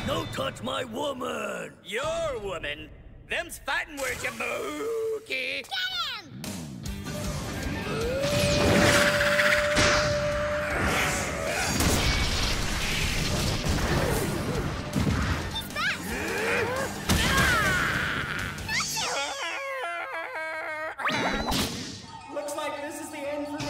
Don't touch my woman! Your woman? Them's fighting words, you mookie! Get him! Looks like this is the end for